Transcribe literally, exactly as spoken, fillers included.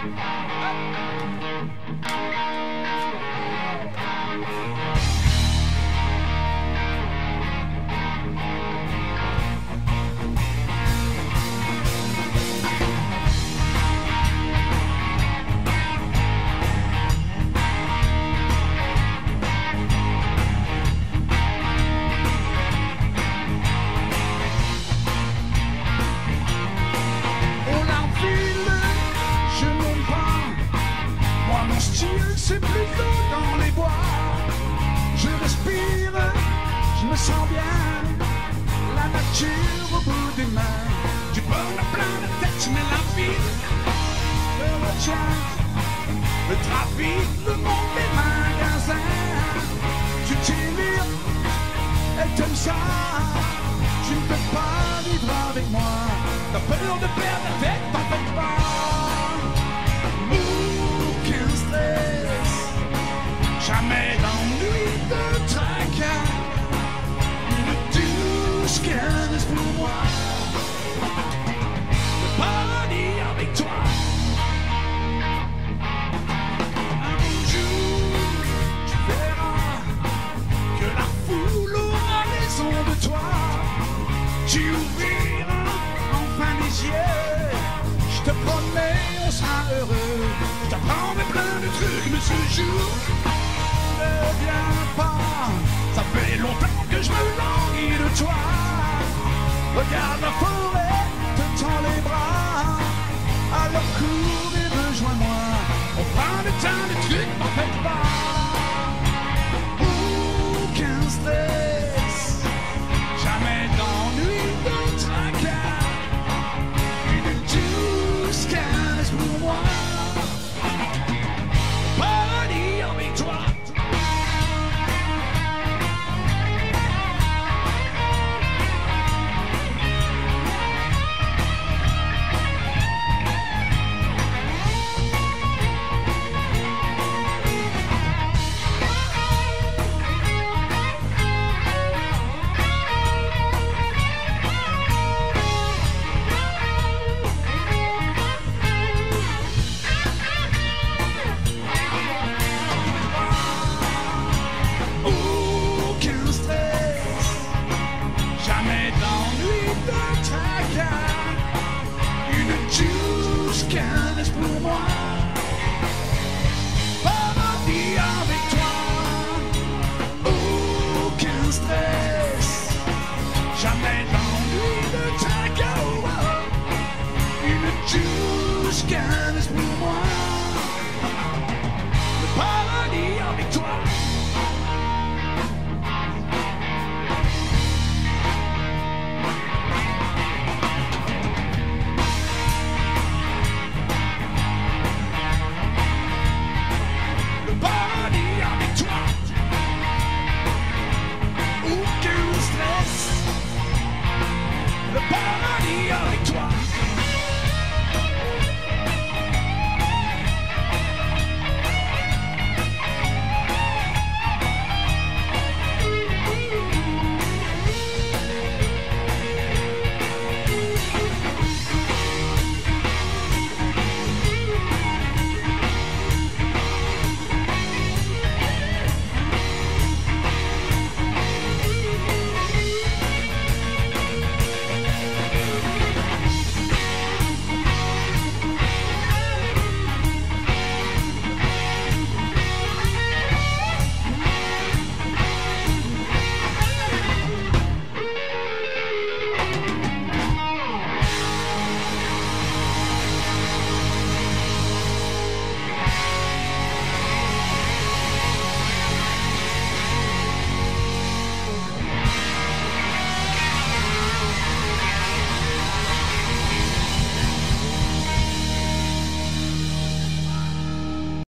C'est plutôt dans les bois. Je respire, je me sens bien. La nature au bout des mains. Du bonheur plein la tête, mais la ville me retient. Le trafic, le monde, les magasins. Tu t'élires et t'aimes ça. Tu ne peux pas vivre avec moi. T'as peur de perdre la tête, t'en fais pas. Jamais d'ennui de tracas, une douce caresse pour moi. Le paradis avec toi. Un beau jour, tu verras que la foule aura raison de toi. Tu ouvriras enfin les yeux. Je te promets, on sera heureux. Je t'apprendrai plein de trucs, mais ce jour ne viens pas. Ça fait longtemps que je me languis de toi. Regarde la forêt.